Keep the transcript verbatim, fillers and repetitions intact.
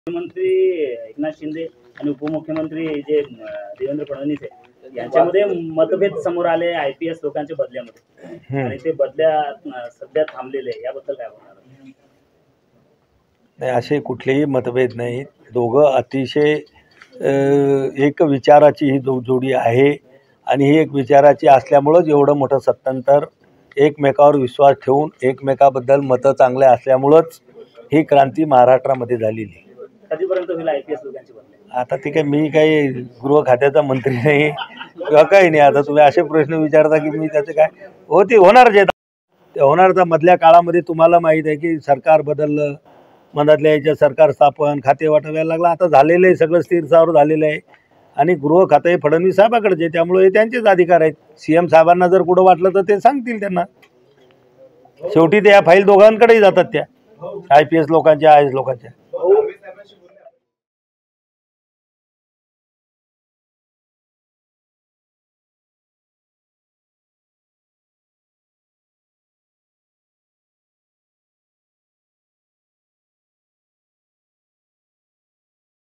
मुख्यमंत्री एकनाथ शिंदे आणि उपमुख्यमंत्री जे देवेंद्र फडणवीस आहे यांच्यामध्ये मतभेद समोर आले आयपीएस लोकांच्या बदल्यामध्ये आणि ते बदल्या सध्या थांबलेले याबद्दल काय बोलणार? नाही, असे कुठलेही मतभेद नाहीत. दोघं अतिशय एक विचाराची ही जो जोडी आहे आणि ही एक विचाराची असल्यामुळंच एवढं मोठं सत्तांतर एकमेकावर विश्वास ठेवून एकमेकाबद्दल मतं चांगले असल्यामुळंच ही क्रांती महाराष्ट्रामध्ये झालेली. कधीपर्यंत होईल आयपीएस लोकांची बदली? आता ते काय मी काही गृह खात्याचा मंत्री नाही किंवा काही नाही. आता तुम्ही असे प्रश्न विचारता की मी त्याचे काय होते होणार जे ते होणार. तर मधल्या काळामध्ये तुम्हाला माहीत आहे की सरकार बदललं, मनातल्या याच्या सरकार स्थापन खाते वाटायला लागलं. आता झालेलं आहे सगळं स्थिरसावर झालेलं आहे आणि गृह खातं हे फडणवीस साहेबाकडे त्यामुळे त्यांचेच अधिकार आहेत. सी एम साहेबांना जर कुठं वाटलं तर ते सांगतील त्यांना. शेवटी त्या फाईल दोघांकडेही जातात त्या आय पी एस लोकांच्या आय एस लोकांच्या.